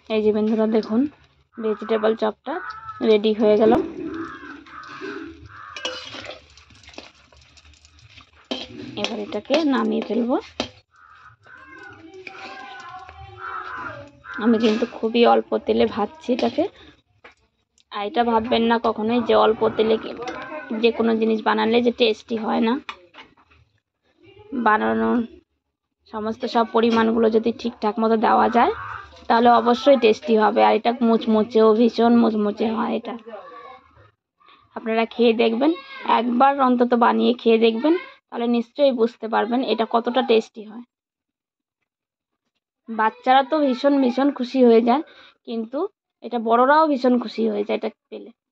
এই যে বন্ধুরা দেখুন ভেজিটেবল চপটা রেডি হয়ে গেল। এবার এটাকে নামিয়ে ফেলবো। আমি কিন্তু খুবই অল্প তেলে ভাজছি এটাকে। আর এটা ভাববেন না কখনোই যে অল্প তেলে যে কোনো জিনিস বানালে যে টেস্টি হয় না। বানানোর সমস্ত সব পরিমাণগুলো যদি ঠিকঠাক মতো দেওয়া যায় তাহলে অবশ্যই টেস্টি হবে। আর এটা মুচমুচেও ভীষণ মুচমুচে হয়। এটা আপনারা খেয়ে দেখবেন, একবার অন্তত বানিয়ে খেয়ে দেখবেন, তাহলে নিশ্চয়ই বুঝতে পারবেন এটা কতটা টেস্টি হয়। বাচ্চারা তো ভীষণ ভীষণ খুশি হয়ে যায়, কিন্তু এটা বড়রাও ভীষণ খুশি হয়ে যায় এটা পেলে।